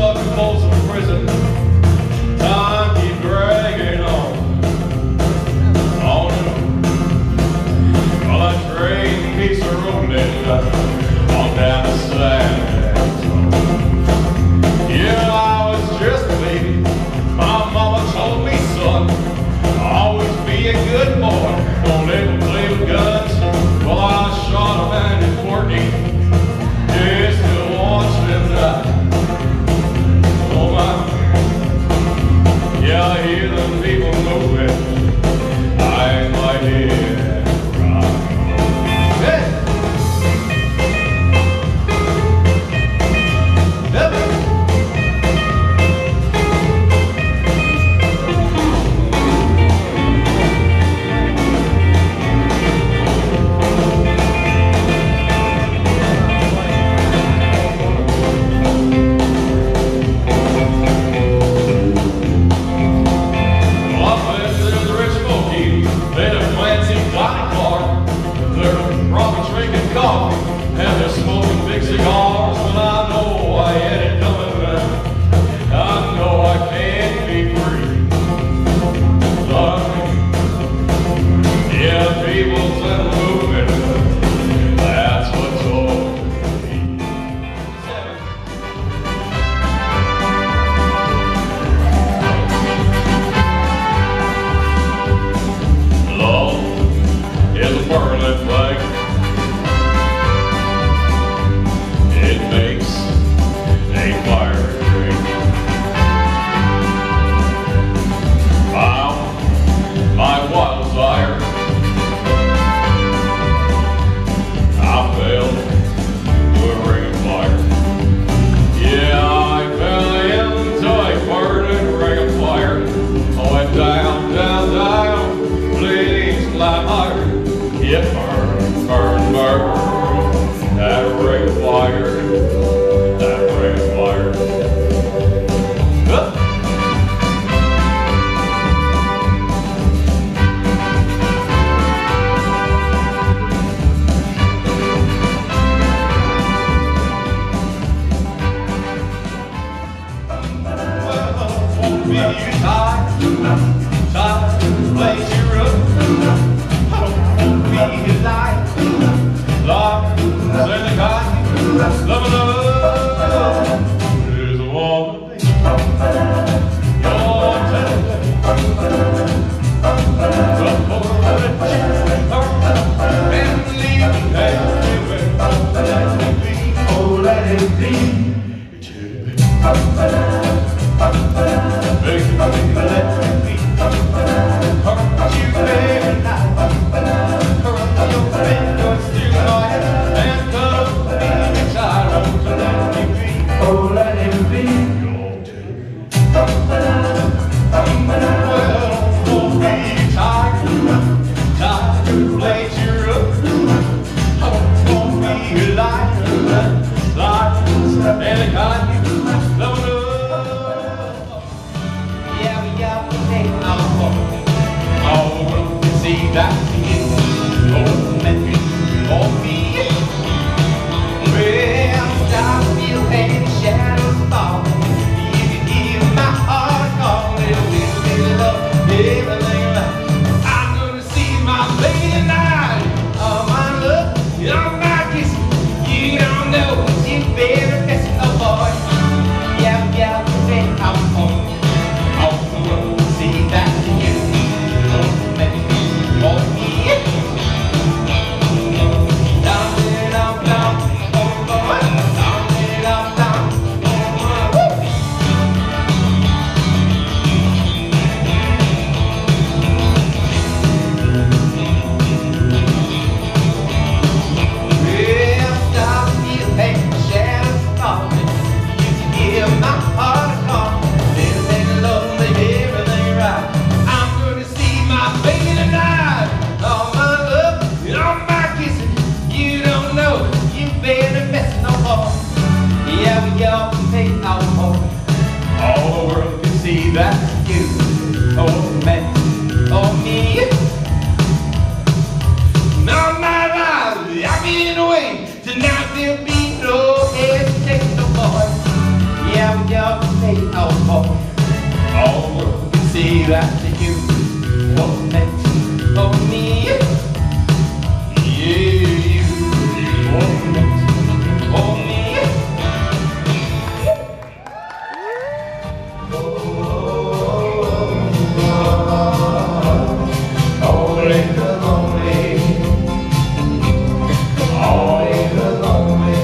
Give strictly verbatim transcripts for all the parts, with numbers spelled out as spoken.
stuck in Folsom Prison. Time keeps dragging on. On and on. While I train piece of rolling on down the sand. Yeah, I was just a baby. My mama told me, son, always be a good boy. Don't ever play with guns. Well, I shot a man in fourteen. Just to watch them die. Oh my. Yeah, I hear them people moving. I ain't my head rock. Hey! And they're smoking big cigars, and I know I had it coming around. I know I can't be free. Sorry. Yeah, people's in moving. That's what's over me. Love is a burning flag. It makes a fire drink. Found my wildfire. I fell to a ring of fire. Yeah, I fell into a burning ring of fire. I went down, down, down, please climb higher. Yeah, burn, burn, burn. That ring of fire, that ring of fire. Huh? Well, won't be tied, tied to place your room. I don't want to be alive, alive. Say the kind, love, love, love is a woman thing. Your tender, and leave everywhere. Let it be, oh, let it be. Baby, baby, let it be. Hurt you every night. Hurt your fingers through my head. Oh, let it be. Well, won't be tired, tired to play you up. Won't be light, light, and kind you love up. Yeah, we got to take our home. All the world can see that you oh, let me, oh, me. Well, I feel pain, shadows falling. You can hear my heart calling. With little love, everything right. I'm gonna see my baby tonight. Oh, my love, you're my kiss. You don't know what you better miss, oh boy. Yeah, yeah, take our home. All the world will see that you oh, baby, oh, me. Down, down, down. All the world can see that you, oh man, oh me. Now my life, I've been away. Tonight there'll be no hesitation, no boy. Yeah. your face, oh boy. Oh, see that you was meant for me. You was meant for me. Oh, only the lonely, only the lonely,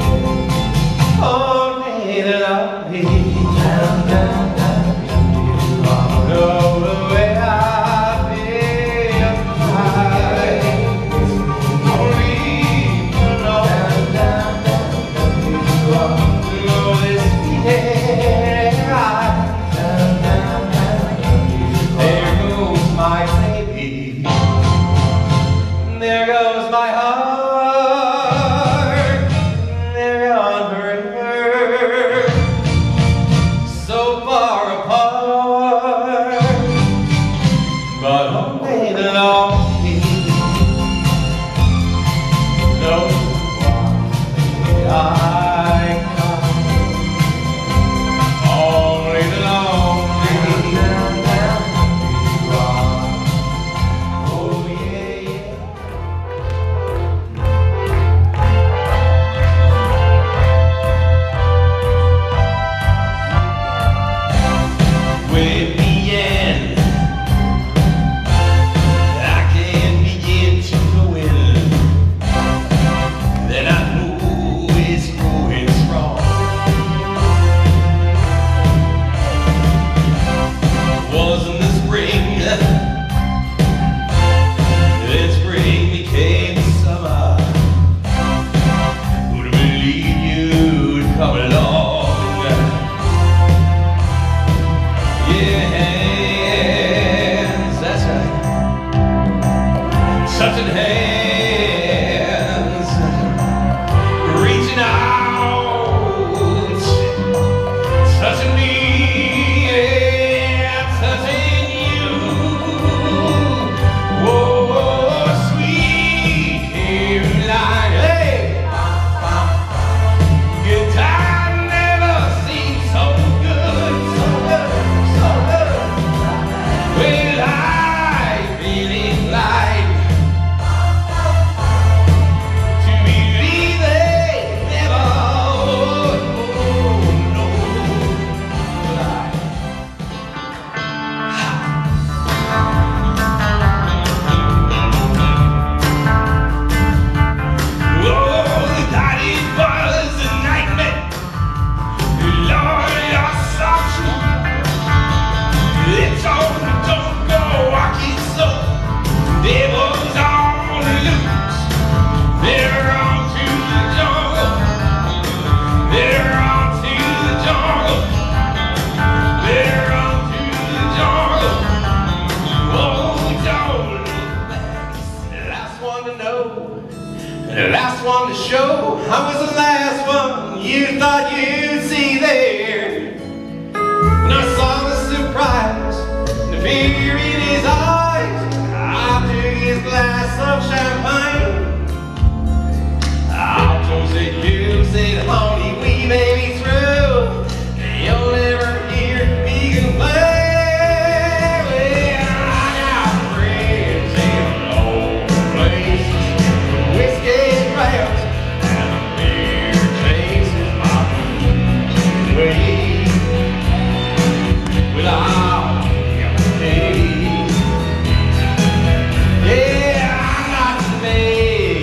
only the lonely. Down, down, down, oh, the way I feel inside. Only the lonely. Down, down, down, oh, this feeling I. Down, down, down, there goes my baby. There goes my heart. They're gone forever. So far apart, but only the lonely know why I come. Only the lonely. Oh yeah, yeah. With the end, I can begin to go in. Then I know it's going strong. Wasn't the spring, then spring became summer. Who'd believe you'd come along? Yes, that's right. Touching hands, reaching out, touching me, yeah, touching you. Oh, sweet Caroline, hey, good time never seemed so good, so good, so good. Well, I'm feeling like to believe they never would. Oh, no. Oh, that it was a nightmare. Lord, you're so true. It's on the don't go walking so. Devil's on the loose. They're on to the jungle. They're on to the jungle. They're on to the jungle. Oh, don't look back. The last one to know. The last one to show. I was the last one you thought you'd see there. When I saw the surprise, the fear in his eyes, I took his glass of champagne. I toasted you, said, honey, we may be through. You'll never hear me complain. Well, I got friends in low places, whiskey crowds, and the beer chases my way. Well, I'll get paid. Yeah, I'm not the man.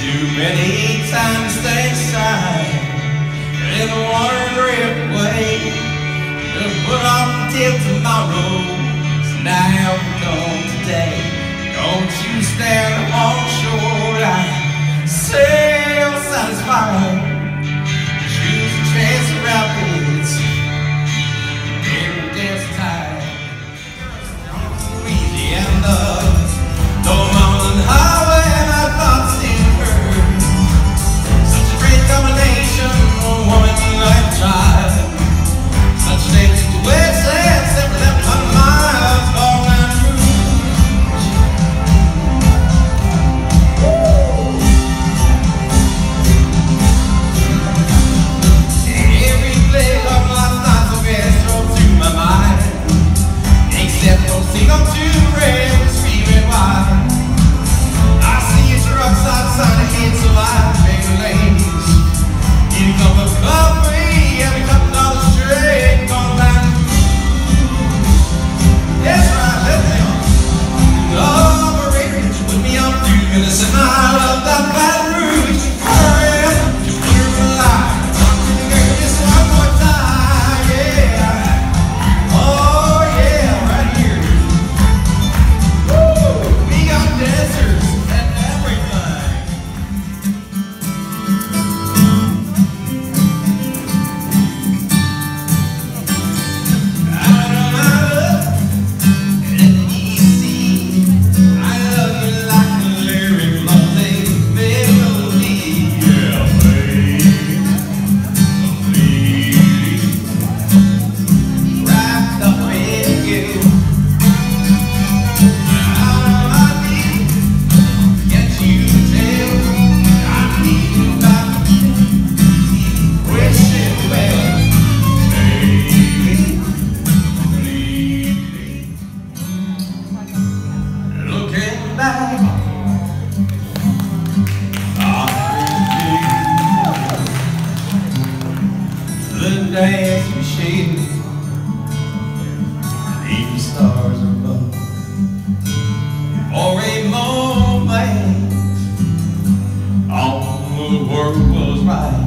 Too many times to stay aside, let the water drift away. Just put off until tomorrow, so now come today. Don't you stand on the shoreline, sail satisfied. Choose a chance of rapids, every dance tide. Louisiana, no mountain highway, my thoughts in her. Such a great combination for a woman like a child. Such a daily situation, seven hundred miles long and every place of my thoughts will be thrown to my mind, except those things on two rails screaming wide. I see a truck outside the head, so I make lanes. Get a cup of coffee, every couple dollars straight, gone down. That's right, let's go. Operator, put me on through, gonna send my love down Baton Rouge. Hurry up, you put her alive. Talk to the girl just one more time, yeah. Oh yeah, right here. Woo, we got dancers and everything. I know my love, and easy. I love you like a lyric lovely melody. Yeah, baby, baby, wrapped up in you. All I need, get you to tell. I need you back, wishing well, baby, baby. Looking back, I the days we shared, beneath the stars above, for a moment, all the world was right.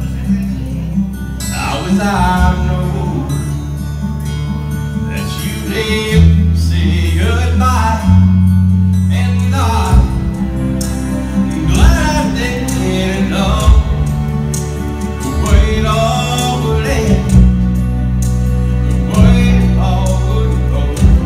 I was I know that you did say goodbye, and I'm glad they didn't know the way it all would end, the way it all would go.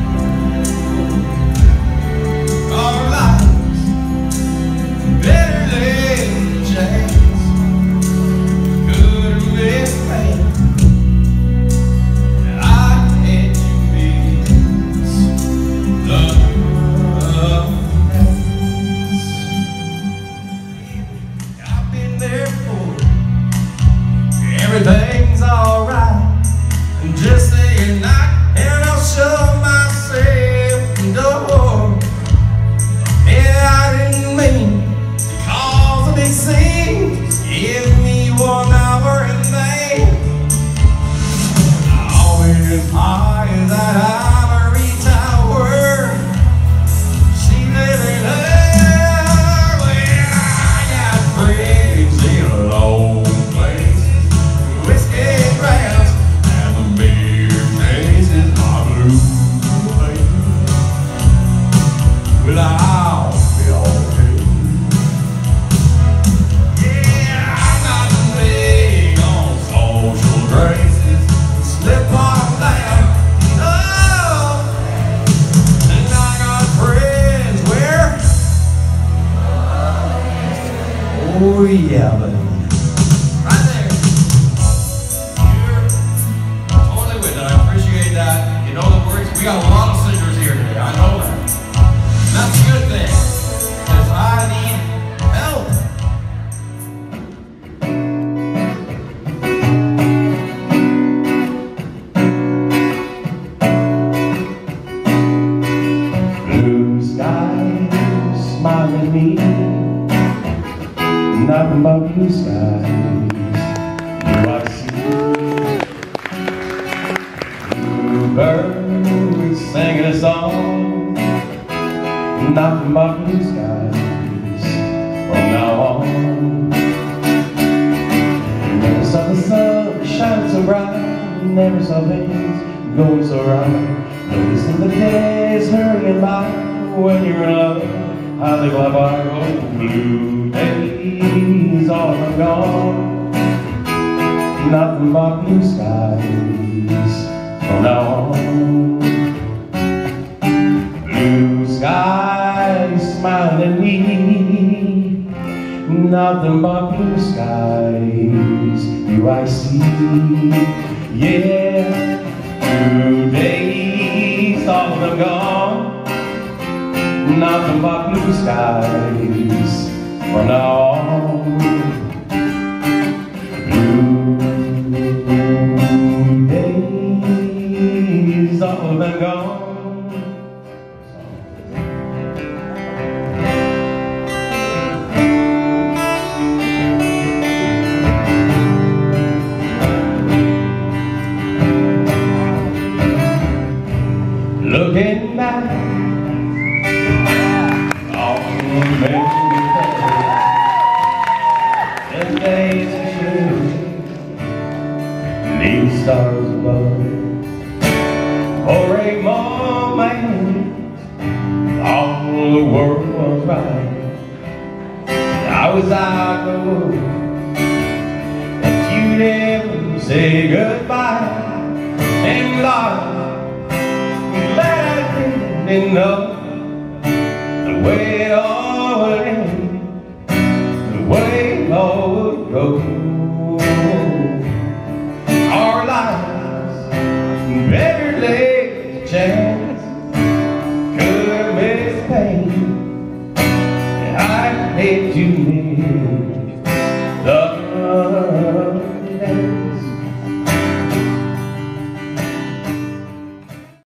Our lives better than a chance, good or bad. I had you miss love. I've been there for everything's alright, and just say goodnight, and I'll show myself the door. Yeah, I didn't mean to cause a big scene. Give me one hour and then always high as that ivory tower. She living there. Well, I got friends in low places, whiskey grounds, and the beer tastes are blue. Well, I'll be okay. Yeah, I'm not big on social graces, slip on down, oh, and I got friends where, oh yeah, buddy, right there. You're totally with it. I appreciate that. You know the words. We got a lot of singers here today. I know that. That's a good thing, because I need help. Blue skies smile at me, nothing but blue skies. Do I see blue birds singing a song? Nothing but blue skies from now on. where something's going so right. Noticing the days hurrying by when you're in love. How they fly by, oh, blue days, all are gone. Nothing but blue skies from now on. Blue skies smiling at me. Nothing but blue skies do I see. Yeah, blue days, all of them gone. Nothing but blue skies from now on. Blue days, all of them gone. Looking back on memory lane, the days are shooting, neat stars above. For a moment, all the world was right. I was outdoors, and you never say goodbye. And Lord, didn't know the way it all would end, the way it all would go. Our lives better late chance could miss pain. I hate to miss